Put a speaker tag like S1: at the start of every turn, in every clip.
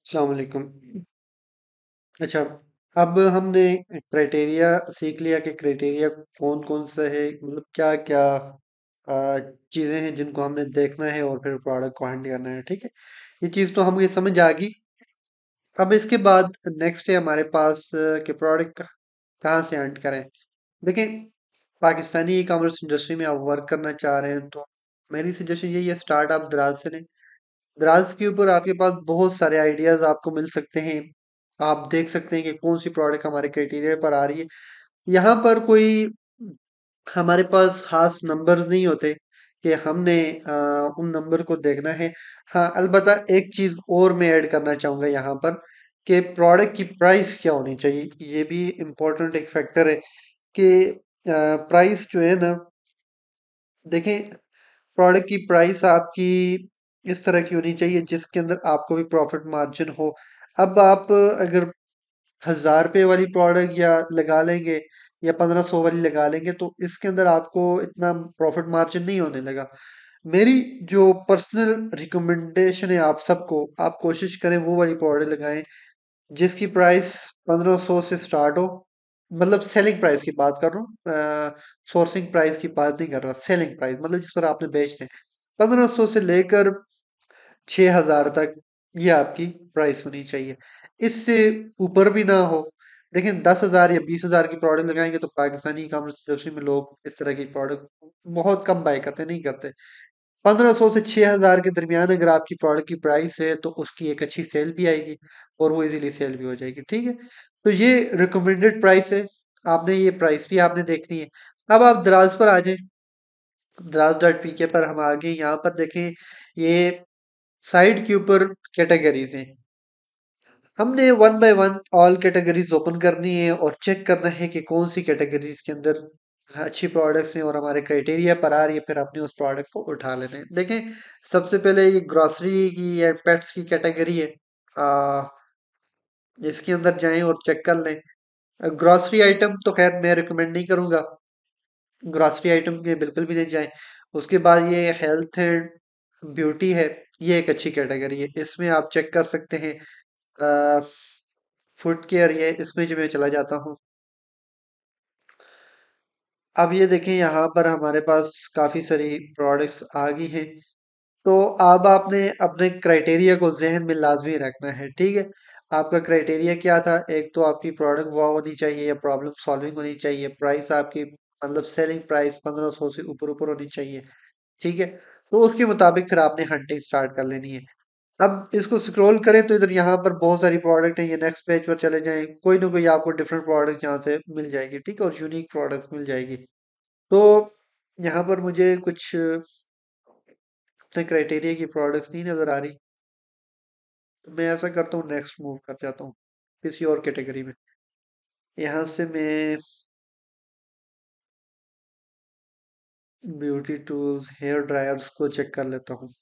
S1: अस्सलाम वालेकुम। अच्छा, अब हमने क्राइटेरिया सीख लिया कि क्राइटेरिया कौन कौन सा है, मतलब क्या क्या चीज़ें हैं जिनको हमने देखना है और फिर प्रोडक्ट को हैंडल करना है। ठीक है, ये चीज़ तो हमें समझ आ गई। अब इसके बाद नेक्स्ट है हमारे पास कि प्रोडक्ट कहाँ से अर्न करें। देखिए, पाकिस्तानी ई कॉमर्स इंडस्ट्री में आप वर्क करना चाह रहे हैं तो मेरी सजेशन यही है, स्टार्ट आप दराज से लें। दराज के ऊपर आपके पास बहुत सारे आइडियाज आपको मिल सकते हैं। आप देख सकते हैं कि कौन सी प्रोडक्ट हमारे क्राइटेरिया पर आ रही है। यहाँ पर कोई हमारे पास खास नंबर्स नहीं होते कि हमने उन नंबर को देखना है। हाँ, अलबत्ता एक चीज और मैं ऐड करना चाहूंगा यहाँ पर कि प्रोडक्ट की प्राइस क्या होनी चाहिए। ये भी इम्पोर्टेंट एक फैक्टर है कि प्राइस जो है ना, देखें, प्रोडक्ट की प्राइस आपकी इस तरह की होनी चाहिए जिसके अंदर आपको भी प्रॉफिट मार्जिन हो। अब आप अगर 1000 रुपये वाली प्रोडक्ट या लगा लेंगे या 1500 वाली लगा लेंगे तो इसके अंदर आपको इतना प्रॉफिट मार्जिन नहीं होने लगा। मेरी जो पर्सनल रिकमेंडेशन है आप सबको, आप कोशिश करें वो वाली प्रोडक्ट लगाएं जिसकी प्राइस 1500 से स्टार्ट हो। मतलब सेलिंग प्राइस की बात कर रहा हूँ, सोर्सिंग प्राइस की बात नहीं कर रहा, सेलिंग प्राइस मतलब जिस पर आपने बेचना है। 1500 से लेकर 6000 तक ये आपकी प्राइस होनी चाहिए। इससे ऊपर भी ना हो। लेकिन 10,000 या 20,000 की प्रोडक्ट लगाएंगे तो पाकिस्तानी ई कॉमर्स इंडस्ट्री में लोग इस तरह की प्रोडक्ट बहुत कम बाय करते, नहीं करते। 1500 से 6000 के दरमियान अगर आपकी प्रोडक्ट की प्राइस है तो उसकी एक अच्छी सेल भी आएगी और वो इजीली सेल भी हो जाएगी। ठीक है, तो ये रिकमेंडेड प्राइस है। आपने ये प्राइस भी आपने देखनी है। अब आप दराज पर आ जाएं। दराज डॉट पी के पर हम आगे यहाँ पर देखें, ये साइड के ऊपर कैटेगरीज हैं। हमने one by one all categories open करनी है और चेक करना है कि कौन सी कैटेगरीज के अंदर अच्छी प्रोडक्ट्स हैं और हमारे क्राइटेरिया पर आ रही है, फिर अपने उस प्रोडक्ट को उठा लेते हैं। देखें, सबसे पहले ये ग्रोसरी की या पेट्स की कैटेगरी है। आ, इसके अंदर जाएं और चेक कर लें। ग्रोसरी आइटम तो खैर मैं रिकमेंड नहीं करूंगा, ग्रोसरी आइटम के बिल्कुल भी नहीं जाएं। उसके बाद ये हेल्थ एंड ब्यूटी है, ये एक अच्छी कैटेगरी है, इसमें आप चेक कर सकते हैं। फुट केयर, ये इसमें जो मैं चला जाता हूँ। अब ये देखें, यहाँ पर हमारे पास काफ़ी सारी प्रोडक्ट्स आ गई हैं। तो अब आपने अपने क्राइटेरिया को जहन में लाजमी रखना है। ठीक है, आपका क्राइटेरिया क्या था? एक तो आपकी प्रोडक्ट वाह होनी चाहिए या प्रॉब्लम सॉल्विंग होनी चाहिए, प्राइस आपकी मतलब सेलिंग प्राइस 1500 से ऊपर ऊपर होनी चाहिए। ठीक है, तो उसके मुताबिक फिर आपने हंटिंग स्टार्ट कर लेनी है। अब इसको स्क्रॉल करें तो इधर यहाँ पर बहुत सारी प्रोडक्ट है, ये नेक्स्ट पेज पर चले जाएं, कोई ना कोई आपको डिफरेंट प्रोडक्ट यहाँ से मिल जाएगी। ठीक है, और यूनिक प्रोडक्ट्स मिल जाएगी। तो यहाँ पर मुझे कुछ अपने क्राइटेरिया की प्रोडक्ट्स नहीं नजर आ रही, तो मैं ऐसा करता हूँ, नेक्स्ट मूव कर जाता हूँ किसी और कैटेगरी में। यहाँ से मैं ब्यूटी टूल्स हेयर ड्रायर्स को चेक कर लेता हूँ।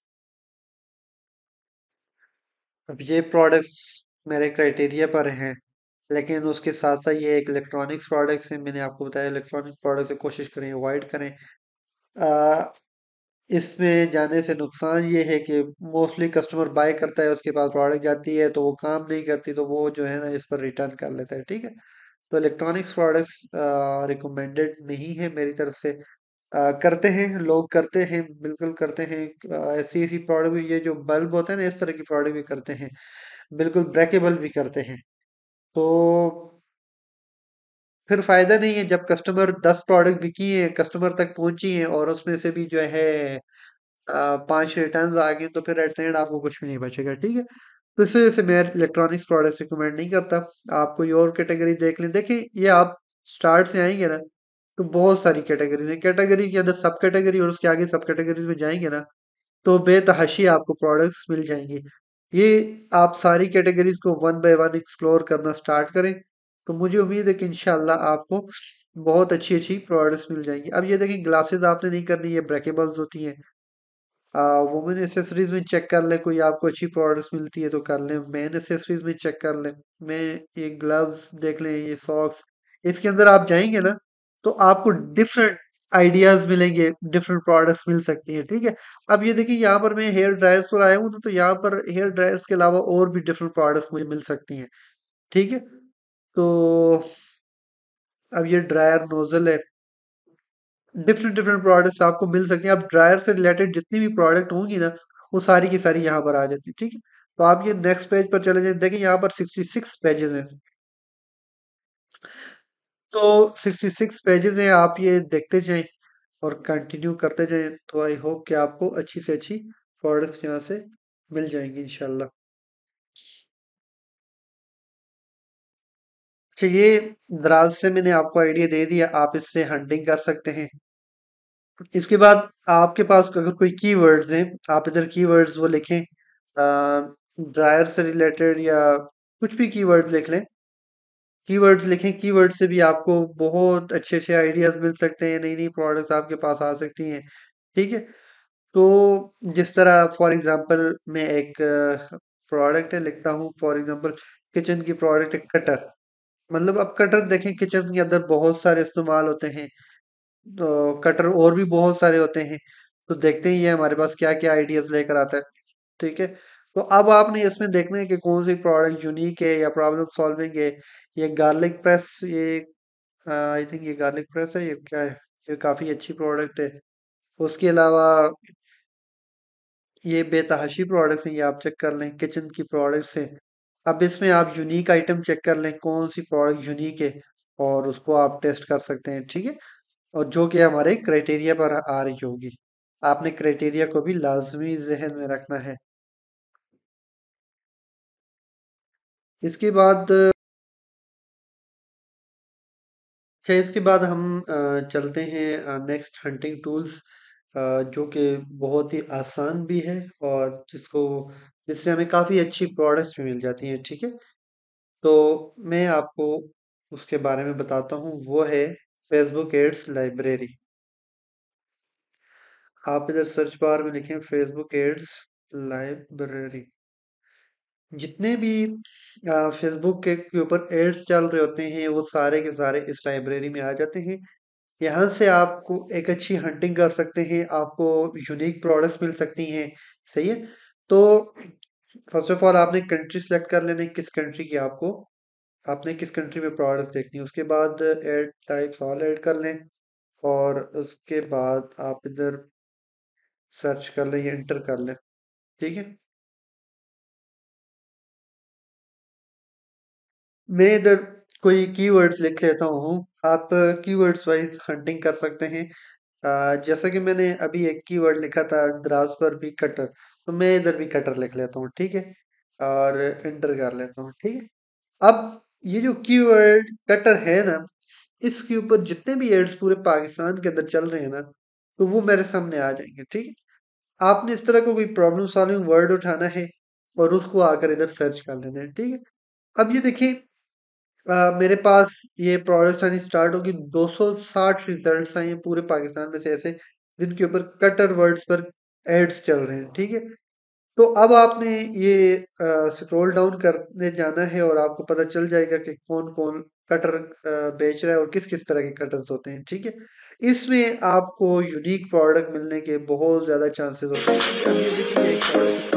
S1: अब ये प्रोडक्ट्स मेरे क्राइटेरिया पर हैं, लेकिन उसके साथ साथ ये एक इलेक्ट्रॉनिक्स प्रोडक्ट्स हैं। मैंने आपको बताया इलेक्ट्रॉनिक प्रोडक्ट से कोशिश करें अवॉइड करें। आ, इसमें जाने से नुकसान ये है कि मोस्टली कस्टमर बाय करता है, उसके पास प्रोडक्ट जाती है तो वो काम नहीं करती, तो वो जो है ना इस पर रिटर्न कर लेता है। ठीक है, तो इलेक्ट्रॉनिक्स प्रोडक्ट्स रिकमेंडेड नहीं है मेरी तरफ से। करते हैं लोग, करते हैं, बिल्कुल करते हैं। ऐसी ऐसी प्रोडक्ट भी, ये जो बल्ब होते हैं ना, इस तरह की प्रोडक्ट भी करते हैं, बिल्कुल ब्रेकेबल भी करते हैं। तो फिर फायदा नहीं है जब कस्टमर 10 प्रोडक्ट बिकी है, कस्टमर तक पहुंची है और उसमें से भी जो है 5 रिटर्न आ गए, तो फिर एट द एंड आपको कुछ भी नहीं बचेगा। ठीक है, तो इस वजह से मैं इलेक्ट्रॉनिक्स प्रोडक्ट्स रिकमेंड नहीं करता। आप कोई और कैटेगरी देख लें। देखिए, ये आप स्टार्ट से आएंगे ना तो बहुत सारी कैटेगरीज है, कैटेगरी के अंदर सब कैटेगरी और उसके आगे सब कैटेगरीज में जाएंगे ना तो बेतहाशी आपको प्रोडक्ट्स मिल जाएंगे। ये आप सारी कैटेगरीज को वन बाय वन एक्सप्लोर करना स्टार्ट करें तो मुझे उम्मीद है कि इंशाल्लाह आपको बहुत अच्छी अच्छी प्रोडक्ट्स मिल जाएंगी। अब ये देखिए, ग्लासेस आपने नहीं करनी, ये ब्रेकेबल्स होती हैं। वुमेन एसेसरीज में चेक कर लें, कोई आपको अच्छी प्रोडक्ट्स मिलती है तो कर लें। मैन एसेसरीज में चेक कर लें, मैं ये ग्लव्स देख लें, ये सॉक्स, इसके अंदर आप जाएंगे ना तो आपको डिफरेंट आइडियाज मिलेंगे, डिफरेंट प्रोडक्ट्स मिल सकती हैं, ठीक है। अब ये देखिए यहाँ पर मैं हेयर ड्रायर्स पर आया हूँ, तो यहाँ पर हेयर ड्रायर्स के अलावा और भी डिफरेंट प्रोडक्ट्स मुझे मिल सकती हैं, ठीक है। तो अब ये ड्रायर नोजल है, डिफरेंट डिफरेंट प्रोडक्ट्स आपको मिल सकती हैं। अब ड्रायर से रिलेटेड जितनी भी प्रोडक्ट होंगी ना, वो सारी की सारी यहाँ पर आ जाती है, ठीक है। तो आप ये नेक्स्ट पेज पर चले जाए, देखिए यहाँ पर 66 पेजेस हैं। तो 66 पेजेस हैं, आप ये देखते जाएं और कंटिन्यू करते जाएं, तो आई होप कि आपको अच्छी से अच्छी प्रोडक्ट्स यहाँ से मिल जाएंगी इंशाल्लाह। अच्छा, ये दराज से मैंने आपको आइडिया दे दिया, आप इससे हंटिंग कर सकते हैं। इसके बाद आपके पास अगर कोई कीवर्ड्स हैं, आप इधर कीवर्ड्स वो लिखें, ड्रायर से रिलेटेड या कुछ भी कीवर्ड लिख लें। कीवर्ड्स लिखें, कीवर्ड से भी आपको बहुत अच्छे अच्छे आइडियाज मिल सकते हैं, नई नई प्रोडक्ट्स आपके पास आ सकती हैं, ठीक है। तो जिस तरह फॉर एग्जांपल मैं एक प्रोडक्ट है लिखता हूँ, फॉर एग्जांपल किचन की प्रोडक्ट है कटर। मतलब अब कटर देखें, किचन के अंदर बहुत सारे इस्तेमाल होते हैं, तो कटर और भी बहुत सारे होते हैं। तो देखते ही है हमारे पास क्या क्या आइडियाज लेकर आता है, ठीक है। तो अब आपने इसमें देखना है कि कौन सी प्रोडक्ट यूनिक है या प्रॉब्लम सॉल्विंग है। ये गार्लिक प्रेस, ये आई थिंक ये गार्लिक प्रेस है, ये क्या है, ये काफी अच्छी प्रोडक्ट है। उसके अलावा ये बेतहाशी प्रोडक्ट्स हैं, ये आप चेक कर लें, किचन की प्रोडक्ट्स हैं। अब इसमें आप यूनिक आइटम चेक कर लें, कौन सी प्रोडक्ट यूनिक है, और उसको आप टेस्ट कर सकते हैं, ठीक है। और जो कि हमारे क्राइटेरिया पर आ रही होगी, आपने क्राइटेरिया को भी लाजमी जहन में रखना है। इसके बाद अच्छा, इसके बाद हम चलते हैं नेक्स्ट हंटिंग टूल्स, जो कि बहुत ही आसान भी है, और जिससे हमें काफ़ी अच्छी प्रोडक्ट्स भी मिल जाती हैं, ठीक है। तो मैं आपको उसके बारे में बताता हूँ, वो है फेसबुक एड्स लाइब्रेरी। आप इधर सर्च बार में लिखें फेसबुक एड्स लाइब्रेरी। जितने भी फेसबुक के ऊपर एड्स चल रहे होते हैं, वो सारे के सारे इस लाइब्रेरी में आ जाते हैं। यहाँ से आपको एक अच्छी हंटिंग कर सकते हैं, आपको यूनिक प्रोडक्ट्स मिल सकती हैं, सही है। तो फर्स्ट ऑफ ऑल आपने कंट्री सेलेक्ट कर लेना है, किस कंट्री की आपने किस कंट्री में प्रोडक्ट्स देखनी है। उसके बाद ऐड टाइप्स ऑल ऐड कर लें, और उसके बाद आप इधर सर्च कर लें या इंटर कर लें, ठीक है। मैं इधर कोई कीवर्ड्स लिख लेता हूँ, आप कीवर्ड्स वाइज हंटिंग कर सकते हैं। जैसा कि मैंने अभी एक कीवर्ड लिखा था दराज पर भी कटर, तो मैं इधर भी कटर लिख लेता हूँ, ठीक है, और एंटर कर लेता हूँ, ठीक है। अब ये जो कीवर्ड कटर है ना, इसके ऊपर जितने भी एड्स पूरे पाकिस्तान के अंदर चल रहे हैं ना, तो वो मेरे सामने आ जाएंगे, ठीक है। आपने इस तरह का कोई प्रॉब्लम सॉल्विंग वर्ड उठाना है, और उसको आकर इधर सर्च कर लेना है, ठीक है। अब ये देखिए, मेरे पास ये प्रोडक्ट्स आनी स्टार्ट होगी, 260 रिजल्ट्स आए हैं पूरे पाकिस्तान में से ऐसे, जिनके ऊपर कटर वर्ड्स पर एड्स चल रहे हैं, ठीक है। तो अब आपने ये स्क्रॉल डाउन करने जाना है, और आपको पता चल जाएगा कि कौन कौन कटर बेच रहा है और किस किस तरह के कटर्स होते हैं, ठीक है। इसमें आपको यूनिक प्रोडक्ट मिलने के बहुत ज्यादा चांसेस होते हैं। अब ये देखिए एक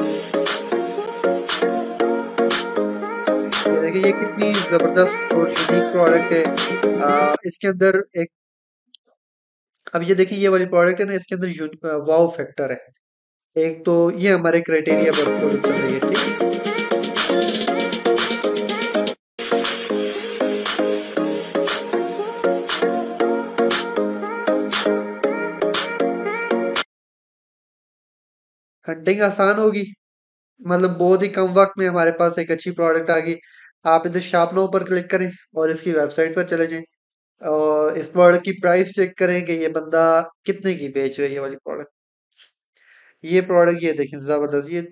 S1: ये देखिए, ये कितनी जबरदस्त और यूनिक प्रोडक्ट है। इसके अंदर एक, अब ये देखिए ये वाली प्रोडक्ट है ना, इसके अंदर वाव फैक्टर है। एक तो ये हमारे क्राइटेरिया पर फॉलो कर रही है, ठीक है। हंटिंग आसान होगी, मतलब बहुत ही कम वक्त में हमारे पास एक अच्छी प्रोडक्ट आ गई। आप इधर शॉप नाउ पर क्लिक करें, और इसकी वेबसाइट पर चले जाएं, और इस प्रोडक्ट की प्राइस चेक करें कि ये बंदा कितने की बेच रहा है, ये वाली प्रोडक्ट। ये प्रोडक्ट ये देखें, जबरदस्त, ये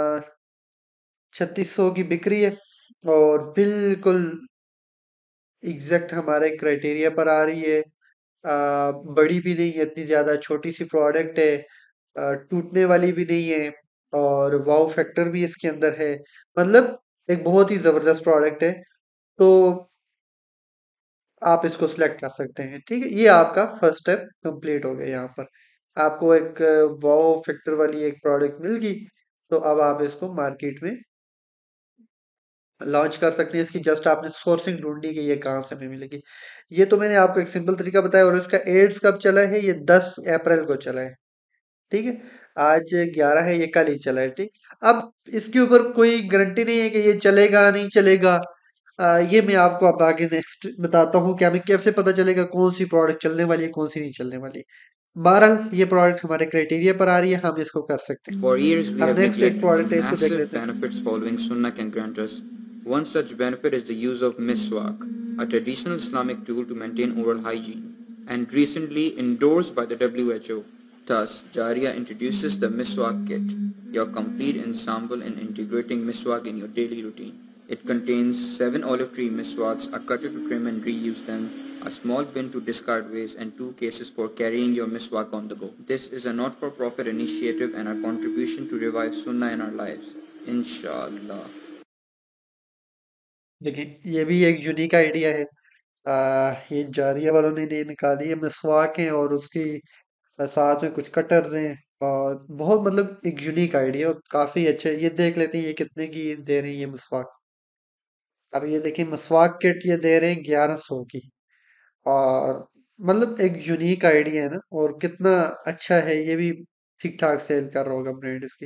S1: 3600 की बिक रही है, और बिल्कुल एग्जैक्ट हमारे क्राइटेरिया पर आ रही है। बड़ी भी नहीं है इतनी ज्यादा, छोटी सी प्रोडक्ट है, टूटने वाली भी नहीं है, और वाव फैक्टर भी इसके अंदर है। मतलब एक बहुत ही जबरदस्त प्रोडक्ट है। तो आप इसको सिलेक्ट कर सकते हैं। ठीक है, ये आपका फर्स्ट स्टेप कंप्लीट हो गया। यहाँ पर आपको एक वाओ फैक्टर वाली एक प्रोडक्ट मिल गई, तो अब आप इसको मार्केट में लॉन्च कर सकते हैं। इसकी जस्ट आपने सोर्सिंग ढूंढनी कि ये कहाँ से हमें मिलेगी। ये तो मैंने आपको एक सिंपल तरीका बताया। और इसका एड्स कब चला है? ये 10 अप्रैल को चला है। ठीक है, आज 11 है, ये कल ही चला है। ठीक, अब इसके ऊपर कोई गारंटी नहीं है कि ये चलेगा नहीं चलेगा। ये मैं आपको अब आगे नेक्स्ट बताता हूँ कि हमें कैसे पता चलेगा कौन सी प्रोडक्ट चलने वाली है, कौन सी नहीं चलने वाली। बहरहाल ये प्रोडक्ट हमारे क्राइटेरिया पर आ रही है, हम इसको कर सकते हैं।
S2: For years, we
S1: अब
S2: have
S1: नेक्स्ट एक
S2: neglected
S1: प्रोडक्ट है, इसको देख
S2: massive
S1: लेते हैं।
S2: benefits following Sunnah can grant us. One such benefit is the use of miswak, a traditional Islamic tool to maintain oral hygiene, and recently endorsed by the WHO. Thus, Jaria introduces the Miswak Kit, your complete ensemble in integrating miswak in your daily routine. It contains 7 olive tree miswaks, a cutter to trim and reuse them, a small bin to discard waste, and 2 cases for carrying your miswak on the go. This is a not-for-profit initiative and our contribution to revive Sunnah in our lives. Inshallah.
S1: देखिए, ये भी एक unique idea है। ये जारिया वालों ने निकाली है, मिसवाक है और उसकी साथ में कुछ कटर्स हैं। और बहुत मतलब एक यूनिक आइडिया और काफी अच्छा है। ये देख लेते हैं ये कितने की दे रही है मिसवाक। अब ये देखिए, मिसवाक किट ये दे रहे हैं 1100 की। और मतलब एक यूनिक आइडिया है ना, और कितना अच्छा है। ये भी ठीक ठाक सेल कर रहा होगा ब्रांड इसकी।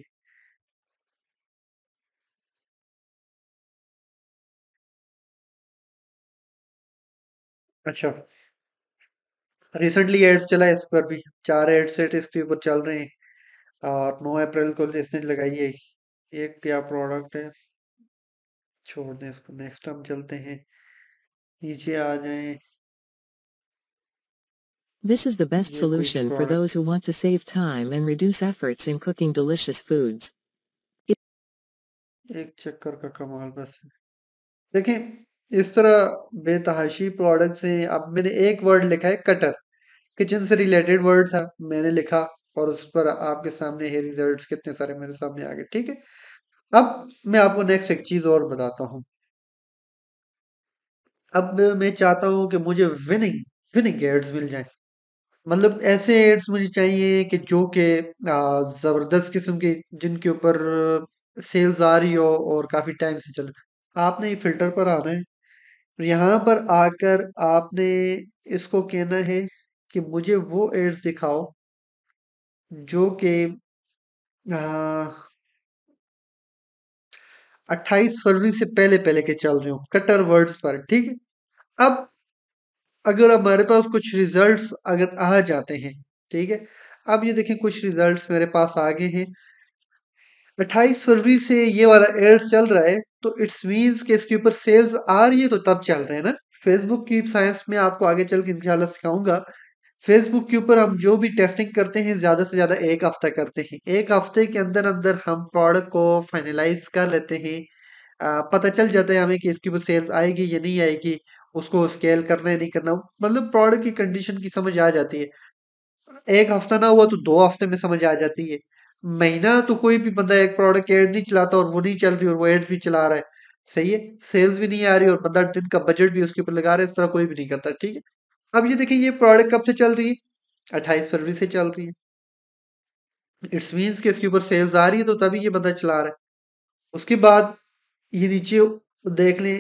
S1: अच्छा, रिसेंटली एड्स चला है इस पर भी, 4 एड सेट इसके ऊपर चल रहे हैं। और 9 अप्रैल को इसने लगाई है। ये क्या प्रोडक्ट है? छोड़ दें इसको, नेक्स्ट हम चलते हैं, नीचे आ जाएं।
S3: This is the best
S1: ये कोई
S3: solution for
S1: product,
S3: those who want to save time and reduce efforts in cooking delicious foods.
S1: एक चक्कर का कमाल बस। देखिए, इस तरह बेतहाशी प्रोडक्ट्स हैं। अब मैंने एक वर्ड लिखा है कटर, किचन से रिलेटेड वर्ड था, मैंने लिखा और उस पर आपके सामने है रिजल्ट्स कितने सारे मेरे सामने आ गए। ठीक है, अब मैं आपको नेक्स्ट एक चीज और बताता हूँ। अब मैं चाहता हूँ कि मुझे विनिंग विनिंग एड्स मिल जाएं। मतलब ऐसे एड्स मुझे चाहिए कि जो कि जबरदस्त किस्म के, जिनके ऊपर सेल्स आ रही हो और काफी टाइम से चले। आपने ये फिल्टर पर आना है, यहाँ पर आकर आपने इसको कहना है कि मुझे वो एड्स दिखाओ जो कि 28 फरवरी से पहले पहले के चल रहे हो कटर वर्ड्स पर। ठीक है, अब अगर हमारे पास कुछ रिजल्ट्स अगर आ जाते हैं, ठीक है, अब ये देखें कुछ रिजल्ट्स मेरे पास आ गए हैं। 28 फरवरी से ये वाला एड्स चल रहा है, तो इट्स मीन्स कि इसके ऊपर सेल्स आ रही है, तो तब चल रहे हैं ना। फेसबुक की साइंस में आपको आगे चल के इंशाल्लाह सिखाऊंगा। फेसबुक के ऊपर हम जो भी टेस्टिंग करते हैं ज्यादा से ज्यादा 1 हफ्ता करते हैं। 1 हफ्ते के अंदर अंदर हम प्रोडक्ट को फाइनलाइज कर लेते हैं। पता चल जाता है हमें कि इसके ऊपर सेल्स आएगी या नहीं आएगी, उसको स्केल करना है नहीं करना, मतलब प्रोडक्ट की कंडीशन की समझ आ जाती है। 1 हफ्ता ना हुआ तो 2 हफ्ते में समझ आ जाती है। महीना तो कोई भी बंदा एक प्रोडक्ट एड नहीं चलाता और वो नहीं चल रही और वो एड्स भी चला रहा है, सही है, सेल्स भी नहीं आ रही और बंदा दिन का बजट भी उसके ऊपर लगा रहा है, इस तरह कोई भी नहीं करता। ठीक है, अब ये देखिए, ये प्रोडक्ट कब से चल रही है? 28 फरवरी से चल रही है। इट्स मीन्स कि इसके ऊपर सेल्स आ रही है, तो तभी ये बंदा चला रहा है। उसके बाद ये नीचे देख लें।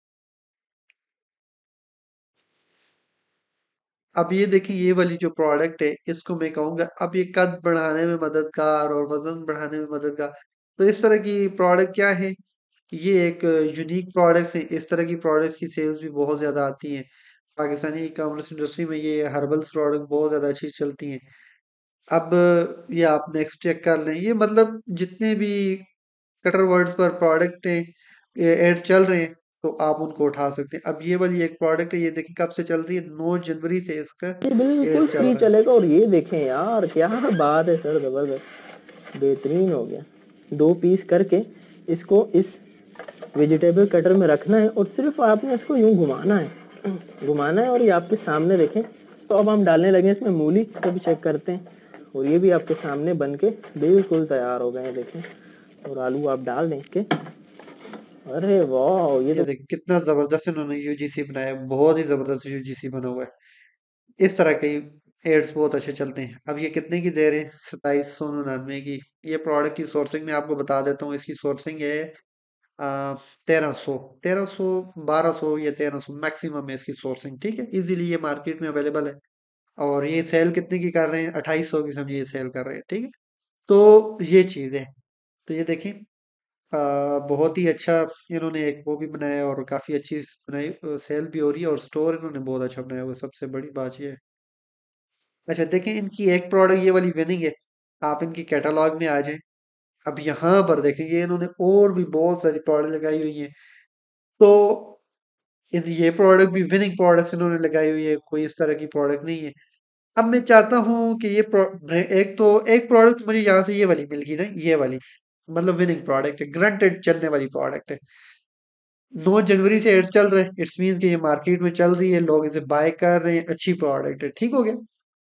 S1: अब ये देखिए, ये वाली जो प्रोडक्ट है इसको मैं कहूँगा अब ये कद बढ़ाने में मददगार और वजन बढ़ाने में मददगार। तो इस तरह की प्रोडक्ट क्या है? ये एक यूनिक प्रोडक्ट्स है। इस तरह की प्रोडक्ट्स की सेल्स भी बहुत ज़्यादा आती हैं। पाकिस्तानी ई कॉमर्स इंडस्ट्री में ये हर्बल्स प्रोडक्ट बहुत ज़्यादा अच्छी चलती हैं। अब ये आप नेक्स्ट चेक कर लें, ये मतलब जितने भी कटर वर्ड्स पर प्रोडक्ट हैं, ये एड्स चल रहे हैं, तो आप उनको उठा सकते हैं। अब ये वाली एक प्रोडक्ट है, ये देखिए कब से चल रही है? 9 जनवरी से इसका
S4: ये बिल्कुल
S1: एड्स चल
S4: फ्री
S1: रहा है।
S4: चलेगा। और ये देखें यार, क्या बात है सर, जबरदस्त, बेहतरीन हो गया। 2 पीस करके इसको इस वेजिटेबल कटर में रखना है और सिर्फ आपने इसको यूं घुमाना है, घुमाना है। और ये आपके सामने देखें। तो अब हम डालने लगे इसमें मूली, इसको भी चेक करते हैं। और ये भी आपके सामने बन के बिल्कुल तैयार हो गए हैं, देखें। और आलू आप डाल दें के अरे वाह, ये
S1: ये
S4: तो
S1: देखिए कितना जबरदस्त इन्होंने यूजीसी बनाया है, बहुत ही जबरदस्त यूजीसी बना हुआ है। इस तरह के एड्स बहुत अच्छे चलते हैं। अब ये कितने की दे रहे हैं? 2799 की। ये प्रोडक्ट की सोर्सिंग मैं आपको बता देता हूँ। इसकी सोर्सिंग है 1300, 1200 या 1300 मैक्सिमम है इसकी सोर्सिंग। ठीक है, इजीली ये मार्केट में अवेलेबल है। और ये सेल कितने की कर रहे हैं? 2800 की समझिए ये सेल कर रहे हैं। ठीक है, तो ये चीज़ है। तो ये देखें, बहुत ही अच्छा इन्होंने एक वो भी बनाया और काफ़ी अच्छी बनाई, सेल भी हो रही है और स्टोर इन्होंने बहुत अच्छा बनाया हुआ है। सबसे बड़ी बात ये है। अच्छा देखें, इनकी एक प्रोडक्ट ये वाली विनिंग है। आप इनकी कैटलॉग में आ जाएं। अब यहाँ पर देखेंगे इन्होंने और भी बहुत सारी प्रोडक्ट लगाई हुई है। तो ये प्रोडक्ट भी विनिंग प्रोडक्ट्स इन्होंने लगाई हुई है, कोई इस तरह की प्रोडक्ट नहीं है। अब मैं चाहता हूँ कि एक प्रोडक्ट मुझे यहाँ से ये वाली मिल गई ना, ये वाली मतलब विनिंग प्रोडक्ट है, ग्रंटेड चलने वाली प्रोडक्ट है। 9 जनवरी से एड्स चल रहे हैं, इट्स मीन्स कि ये मार्केट में चल रही है, लोग इसे बाय कर रहे हैं, अच्छी प्रोडक्ट है। ठीक हो गया।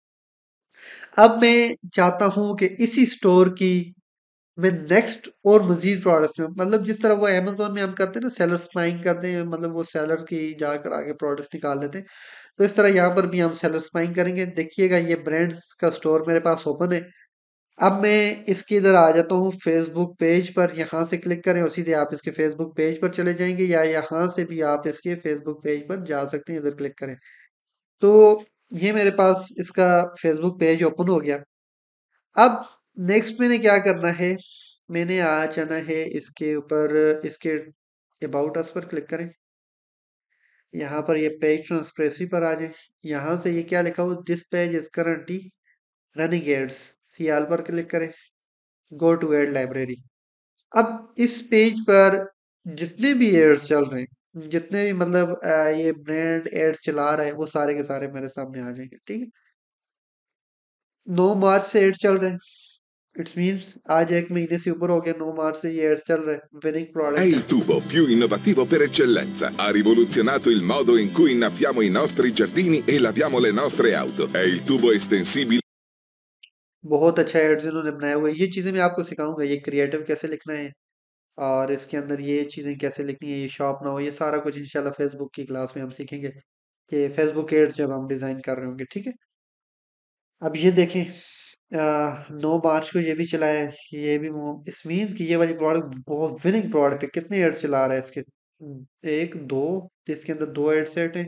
S1: अब मैं चाहता हूँ कि इसी स्टोर की मैं नेक्स्ट और मजीद प्रोडक्ट्स में, मतलब जिस तरह वो अमेजोन में हम करते हैं ना, सेलर स्पाइंग करते हैं, मतलब वो सेलर की जाकर आगे प्रोडक्ट्स निकाल लेते हैं। तो इस तरह यहाँ पर भी हम सेलर स्पाइंग करेंगे। देखिएगा ये ब्रांड्स का स्टोर मेरे पास ओपन है। अब मैं इसके इधर आ जाता हूँ फेसबुक पेज पर। यहाँ से क्लिक करें और सीधे आप इसके फेसबुक पेज पर चले जाएंगे, या यहाँ से भी आप इसके फेसबुक पेज पर जा सकते हैं, इधर क्लिक करें। तो ये मेरे पास इसका फेसबुक पेज ओपन हो गया। अब नेक्स्ट मैंने क्या करना है? मैंने आ जाना है इसके ऊपर, इसके अबाउट अस पर क्लिक करें। यहाँ पर ये पेज ट्रांसपेरेंसी पर आ जाए। यहाँ से ये क्या लिखा हो, this page is currently running ads, see all पर क्लिक करें। Go to ad library. अब इस पेज पर जितने भी एड्स चल रहे हैं, जितने भी मतलब ये ब्रांड एड्स चला रहे हैं, वो सारे के सारे मेरे सामने आ जाएंगे। ठीक है, 9 मार्च से एड्स चल रहे हैं। इट्स मीन्स आज एक महीने से ऊपर हो गया, 9 मार्च से ये एड्स चल रहे हैं, विनिंग
S5: È
S1: प्रोडक्ट है।
S5: il tubo più innovativo per eccellenza. Ha rivoluzionato il modo in cui innaffiamo i nostri giardini e laviamo le nostre auto. È il tubo estensibile.
S1: बहुत अच्छा एड्स इन्होंने बनाया हुआ है। ये चीज़ें मैं आपको सिखाऊंगा, ये क्रिएटिव कैसे लिखना है और इसके अंदर ये चीज़ें कैसे लिखनी है, ये शॉप ना हो, ये सारा कुछ इंशाल्लाह फेसबुक की क्लास में हम सीखेंगे कि फेसबुक एड्स जब हम डिज़ाइन कर रहे होंगे। ठीक है, अब ये देखें, 9 मार्च को ये भी चला है, ये भी इस मीन्स कि ये वाली प्रोडक्ट बहुत विनिंग प्रोडक्ट है। कितने एड्स चला रहा है इसके? एक दो, इसके अंदर 2 एड सेट है,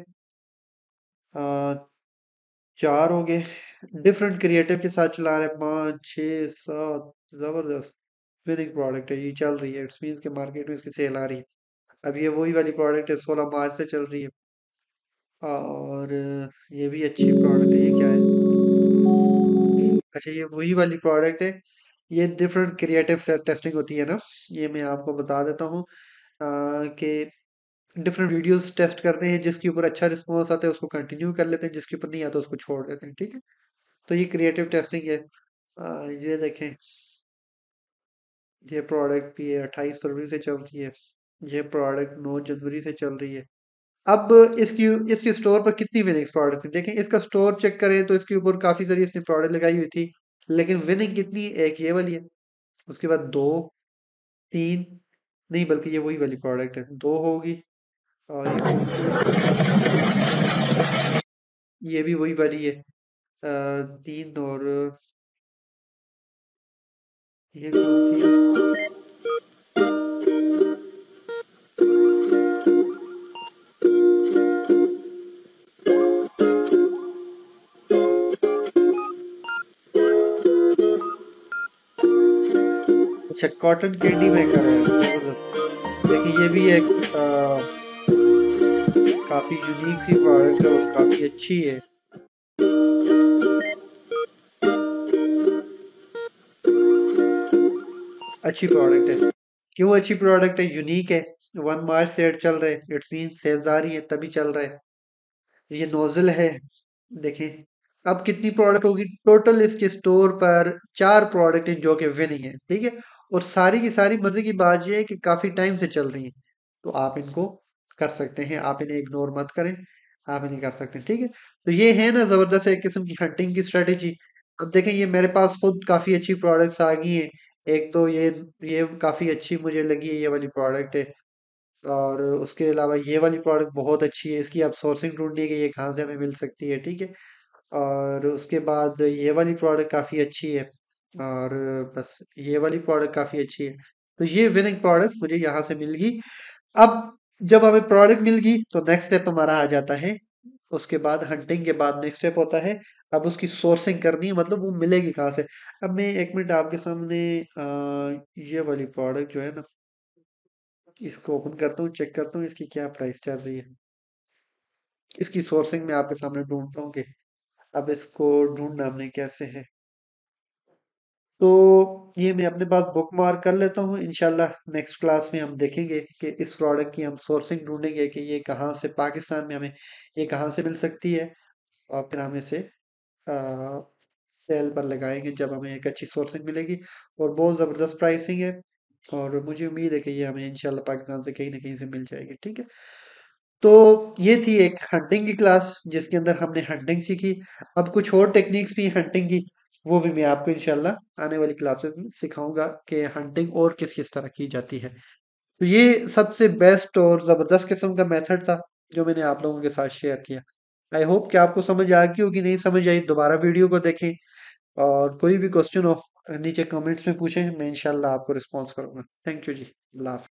S1: 4 हो गए। डिफरेंट क्रिएटिव के साथ चला रहे हैं, 5 6 7। जबरदस्त विनिंग प्रोडक्ट है, ये चल रही है। इट्स मीन्स के मार्केट में इसकी सेल आ रही है। अब ये वही वाली प्रोडक्ट है, 16 मार्च से चल रही है। और ये भी अच्छी प्रोडक्ट है। ये क्या है? अच्छा, ये वही वाली प्रोडक्ट है। ये डिफरेंट क्रिएटिव से टेस्टिंग होती है ना, ये मैं आपको बता देता हूँ कि डिफरेंट वीडियोस टेस्ट करते हैं, जिसके ऊपर अच्छा रिस्पॉन्स आता है उसको कंटिन्यू कर लेते हैं, जिसके ऊपर नहीं आता उसको छोड़ देते हैं। ठीक है, तो ये क्रिएटिव टेस्टिंग है। ये देखें, ये प्रोडक्ट भी है 28 फरवरी से चल रही है। ये प्रोडक्ट 9 जनवरी से चल रही है। अब इसकी इसके स्टोर पर कितनी विनिंग प्रोडक्ट है देखें, इसका स्टोर चेक करें तो इसके ऊपर काफी सारी इसने प्रोडक्ट लगाई हुई थी, लेकिन विनिंग कितनी? एक ये वाली है, उसके बाद दो, तीन, नहीं बल्कि ये वही वाली प्रोडक्ट है, दो होगी। और ये कौन सी है? ये भी वही वाली है, तीन। और ये कौन सी है? अच्छा, कॉटन कैंडी मेकर है, जबरदस्त। देखिए ये भी एक काफी यूनिक सी प्रोडक्ट है और काफी अच्छी है। अच्छी प्रोडक्ट है। क्यों अच्छी प्रोडक्ट है? यूनिक है। 1 मार्च से चल रहे हैं, इट्स मीन सेल्स आ रही है तभी चल रहा है। ये नोजल है। देखें, अब कितनी प्रोडक्ट होगी टोटल इसके स्टोर पर? 4 प्रोडक्ट हैं जो कि विनिंग है। ठीक है, और सारी की सारी मजे की बात यह है कि काफी टाइम से चल रही है। तो आप इनको कर सकते हैं, आप इन्हें इग्नोर मत करें, आप इन्हें कर सकते हैं। ठीक है, तो ये है ना जबरदस्त एक किस्म की हंटिंग की स्ट्रेटेजी। अब देखें, ये मेरे पास खुद काफी अच्छी प्रोडक्ट्स आ गई हैं। एक तो ये काफी अच्छी मुझे लगी है, ये वाली प्रोडक्ट है। और उसके अलावा ये वाली प्रोडक्ट बहुत अच्छी है, इसकी आप सोर्सिंग ढूंढिए कि ये कहाँ से हमें मिल सकती है, ठीक है। और उसके बाद ये वाली प्रोडक्ट काफ़ी अच्छी है, और बस ये वाली प्रोडक्ट काफ़ी अच्छी है। तो ये विनिंग प्रोडक्ट्स मुझे यहाँ से मिल गई। अब जब हमें प्रोडक्ट मिल गई तो नेक्स्ट स्टेप हमारा आ जाता है, उसके बाद हंटिंग के बाद नेक्स्ट स्टेप होता है अब उसकी सोर्सिंग करनी है, मतलब वो मिलेगी कहाँ से। अब मैं एक मिनट आपके सामने ये वाली प्रोडक्ट जो है ना, इसको ओपन करता हूँ, चेक करता हूँ इसकी क्या प्राइस चल रही है। इसकी सोर्सिंग में आपके सामने ढूंढता हूँ कि अब इसको ढूंढना हमने कैसे है। तो ये मैं अपने पास बुक मार्क कर लेता हूँ, इंशाल्लाह नेक्स्ट क्लास में हम देखेंगे कि इस प्रोडक्ट की हम सोर्सिंग ढूंढेंगे कि ये कहाँ से, पाकिस्तान में हमें ये कहाँ से मिल सकती है, और फिर हम इसे सेल पर लगाएंगे जब हमें एक अच्छी सोर्सिंग मिलेगी। और बहुत ज़बरदस्त प्राइसिंग है, और मुझे उम्मीद है कि ये हमें इंशाल्लाह पाकिस्तान से कहीं ना कहीं से मिल जाएगी, ठीक है। तो ये थी एक हंटिंग की क्लास जिसके अंदर हमने हंटिंग सीखी। अब कुछ और टेक्निक्स भी हंटिंग की, वो भी मैं आपको इंशाल्लाह आने वाली क्लासेस में सिखाऊंगा कि हंटिंग और किस किस तरह की जाती है। तो ये सबसे बेस्ट और ज़बरदस्त किस्म का मेथड था जो मैंने आप लोगों के साथ शेयर किया। आई होप कि आपको समझ आ गई होगी, नहीं समझ आई दोबारा वीडियो को देखें, और कोई भी क्वेश्चन हो नीचे कमेंट्स में पूछें, मैं इंशाल्लाह आपको रिस्पॉन्स करूंगा। थैंक यू जी, अल्लाह हाफ़िज़।